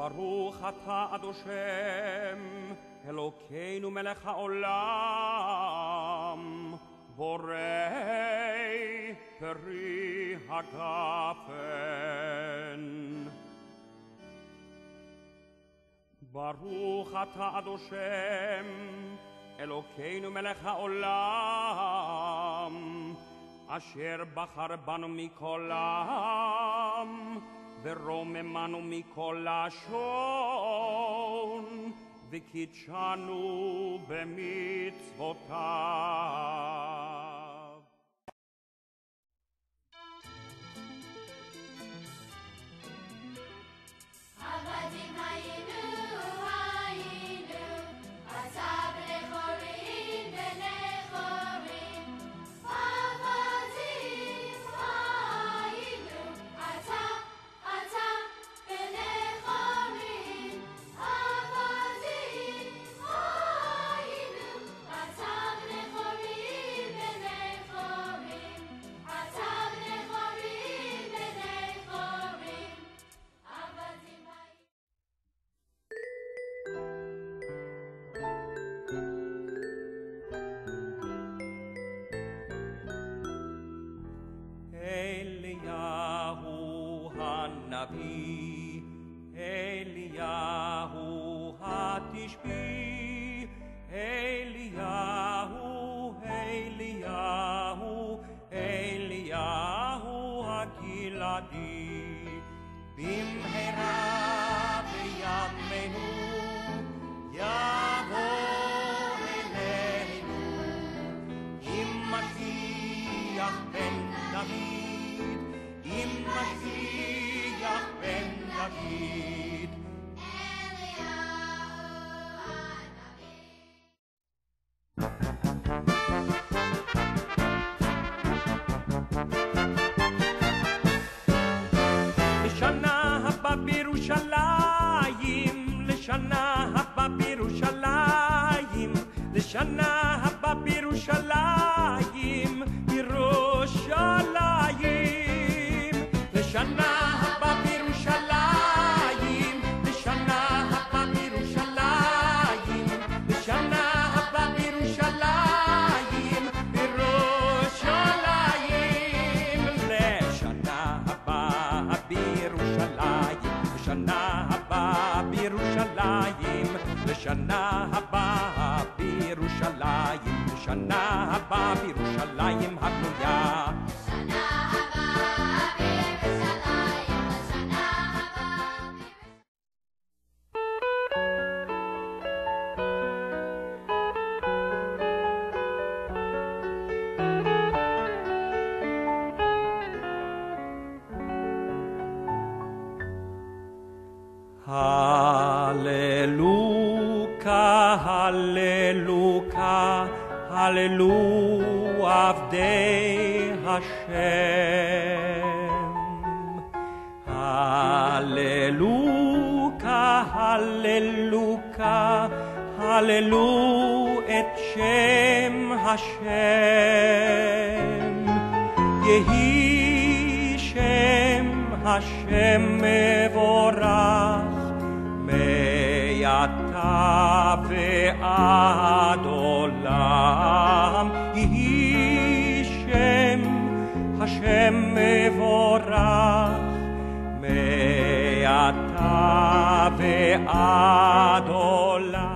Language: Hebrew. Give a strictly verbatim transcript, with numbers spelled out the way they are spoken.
ברוך אתה עד השם, אלוקינו מלך העולם, בורא פרי הגפן. ברוך אתה עד השם, אלוקינו מלך העולם, אשר בחר בנו מכל עם, ורוממנו מכל לשון, וקידשנו במצוותיו. עבדים היינו, היינו, עשב נכורים ונכורים. עבדים היינו, עשב, עשב ונכורים. עבדים היינו, עשב נכורים ונכורים. עשב נכורים ונכורים. עבדים אליהו הנביא, אליהו התשבי, אליהו, אליהו, אליהו הגלעדי, במהרה בימינו יבוא אלינו, עם משיח בן דוד, עם משיח בן דוד. לשנה הבא בירושלים, לשנה הבא בירושלים, לשנה הבא בירושלים, בירושלים, לשנה הבא בירושלים, לשנה הבא בירושלים, לשנה הבא בירושלים, בירושלים, לשנה הבא בירושלים, לשנה הבא בירושלים, לשנה הבא בירושלים, לשנה הבא בירושלים הבנויה. לשנה הבאה בירושלים, לשנה הבאה Hallelujah, hallelujah, hallelujah, avdei Hashem. Hallelujah, hallelujah, hallelujah, et Shem Hashem. Yehi Shem Hashem mevorach, מעתה ועד עולם. יהי שם השם מבורך, מעתה ועד עולם.